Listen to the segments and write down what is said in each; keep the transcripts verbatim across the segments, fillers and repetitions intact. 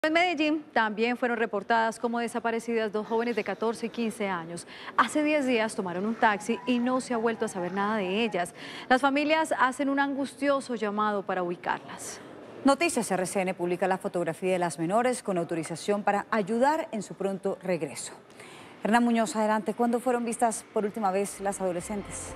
En Medellín también fueron reportadas como desaparecidas dos jóvenes de catorce y quince años. Hace diez días tomaron un taxi y no se ha vuelto a saber nada de ellas. Las familias hacen un angustioso llamado para ubicarlas. Noticias R C N publica la fotografía de las menores con autorización para ayudar en su pronto regreso. Hernán Muñoz, adelante. ¿Cuándo fueron vistas por última vez las adolescentes?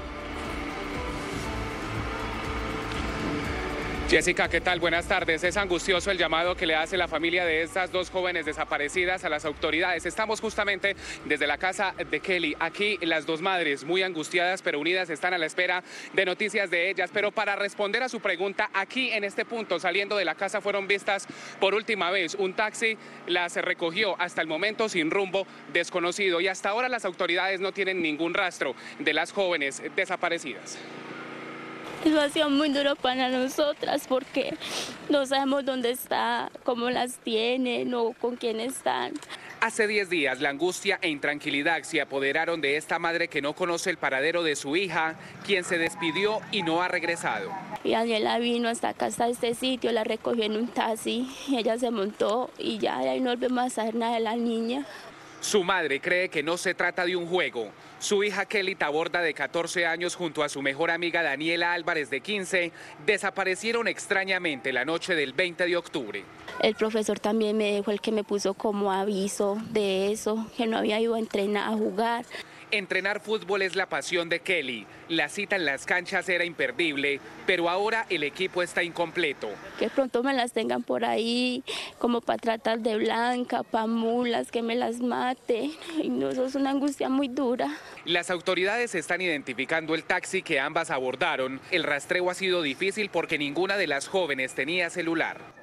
Jessica, ¿qué tal? Buenas tardes. Es angustioso el llamado que le hace la familia de estas dos jóvenes desaparecidas a las autoridades. Estamos justamente desde la casa de Kelly. Aquí las dos madres, muy angustiadas pero unidas, están a la espera de noticias de ellas. Pero para responder a su pregunta, aquí en este punto, saliendo de la casa, fueron vistas por última vez. Un taxi las recogió, hasta el momento sin rumbo, desconocido. Y hasta ahora las autoridades no tienen ningún rastro de las jóvenes desaparecidas. Eso ha sido muy duro para nosotras porque no sabemos dónde está, cómo las tienen o con quién están. Hace diez días la angustia e intranquilidad se apoderaron de esta madre que no conoce el paradero de su hija, quien se despidió y no ha regresado. Y Daniela vino hasta acá, hasta este sitio, la recogió en un taxi, y ella se montó y ya de ahí no volvemos a saber nada de la niña. Su madre cree que no se trata de un juego. Su hija Kelly Taborda, de catorce años, junto a su mejor amiga Daniela Álvarez, de quince, desaparecieron extrañamente la noche del veinte de octubre. El profesor también me dejó el que me puso como aviso de eso, que no había ido a entrenar, a jugar. Entrenar fútbol es la pasión de Kelly. La cita en las canchas era imperdible, pero ahora el equipo está incompleto. Que pronto me las tengan por ahí, como para tratar de blanca, para mulas, que me las mate. Y no, eso es una angustia muy dura. Las autoridades están identificando el taxi que ambas abordaron. El rastreo ha sido difícil porque ninguna de las jóvenes tenía celular.